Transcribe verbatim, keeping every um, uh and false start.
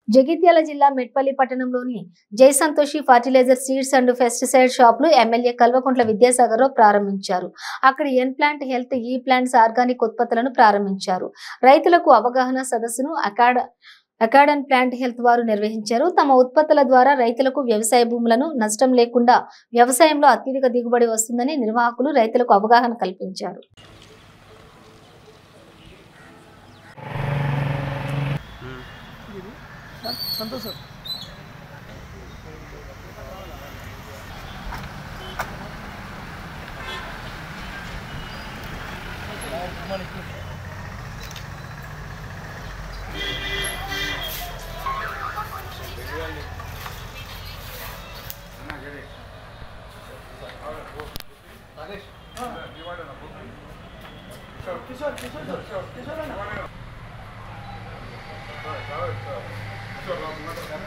జగిత్యాల జిల్లా మెట్పల్లి పట్టణంలోని Jai Santoshi fertiliser seeds and pesticide షాపులు ఎమ్మెల్యే కల్వకుంట్ల విద్యాసాగర్ రావు ప్రారంభించారు. అక్కడ ఎన్ ప్లాంట్ హెల్త్ ఈ ప్లాంట్స్ ఆర్గానిక్ ఉత్పత్తులను ప్రారంభించారు. రైతులకు అవగాహన సదస్సును అకాడ అకాడన్ ప్లాంట్ హెల్త్ వారు నిర్వహించారు. తమ ఉత్పత్తుల ద్వారా రైతులకు వ్యవసాయ భూములను నష్టం లేకుండా వ్యవసాయంలో అత్యధిక దిగుబడి వస్తుందని నిర్వాహకులు రైతులకు అవగాహన కల్పించారు. సంతోష్ సార్ కిషోర్ కిషోర్ కిషోర్ కిషోర్